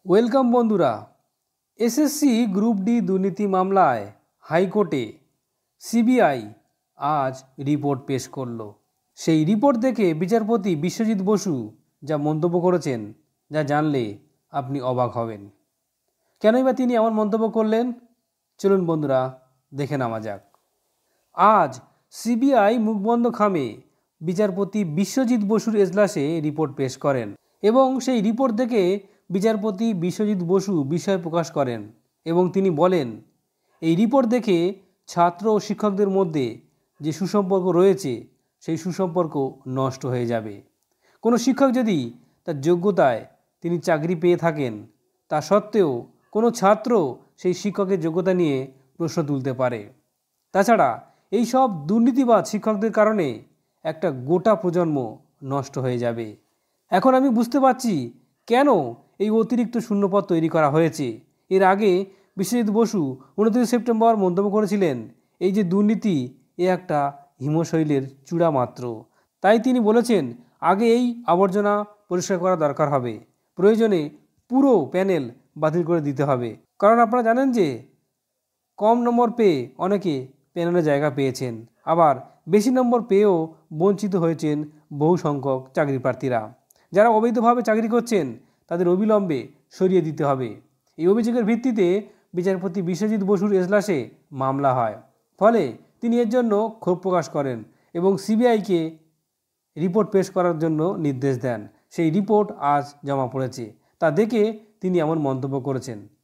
Welcome বন্ধুরা। SSC group D দুর্নীতি মামলায় হাইকোর্টে সিবিআই আজ রিপোর্ট পেশ করলো। সেই রিপোর্ট দেখে বিচারপতি বিশ্বজিৎ বসু যা মন্তব্য করেছেন, যা জানলে আপনি অবাক হবেন। কেনই বা তিনি এমন মন্তব্য করলেন, চলুন বন্ধুরা দেখে নেওয়া যাক। আজ সিবিআই মুখবন্ধ খামে বিচারপতি বিশ্বজিৎ বসুর এজলাসে রিপোর্ট পেশ করেন এবং সেই রিপোর্ট দেখে বিচারপতি বিশ্বজিৎ বসু বিস্ময় প্রকাশ করেন এবং তিনি বলেন, এই রিপোর্ট দেখে ছাত্র ও শিক্ষকদের মধ্যে যে সুসম্পর্ক রয়েছে সেই সুসম্পর্ক নষ্ট হয়ে যাবে। কোনো শিক্ষক যদি তার যোগ্যতায় তিনি চাকরি পেয়ে থাকেন, তা সত্ত্বেও কোনো ছাত্র সেই শিক্ষকের যোগ্যতা নিয়ে প্রশ্ন তুলতে পারে। তাছাড়া এই সব দুর্নীতিবাজ শিক্ষকদের কারণে একটা গোটা প্রজন্ম নষ্ট হয়ে যাবে। এখন আমি বুঝতে পারছি কেন এই অতিরিক্ত শূন্যপদ তৈরি করা হয়েছে। এর আগে বিশ্বজিৎ বসু 29 সেপ্টেম্বর মন্তব্য করেছিলেন, এই যে দুর্নীতি এ একটা হিমশৈলের চূড়া মাত্র। তাই তিনি বলেছেন, আগে এই আবর্জনা পরিষ্কার করা দরকার হবে, প্রয়োজনে পুরো প্যানেল বাতিল করে দিতে হবে। কারণ আপনারা জানেন যে কম নম্বর পেয়ে অনেকে প্যানেলে জায়গা পেয়েছেন, আবার বেশি নম্বর পেয়েও বঞ্চিত হয়েছেন বহু সংখ্যক চাকরি প্রার্থীরা। যারা অবৈধভাবে চাকরি করছেন তাদের অবিলম্বে সরিয়ে দিতে হবে। এই অভিযোগের ভিত্তিতে বিচারপতি বিশ্বজিৎ বসুর এজলাসে মামলা হয়। ফলে তিনি এর জন্য ক্ষোভ প্রকাশ করেন এবং সিবিআইকে রিপোর্ট পেশ করার জন্য নির্দেশ দেন। সেই রিপোর্ট আজ জমা পড়েছে। তা দেখে তিনি এমন মন্তব্য করেছেন।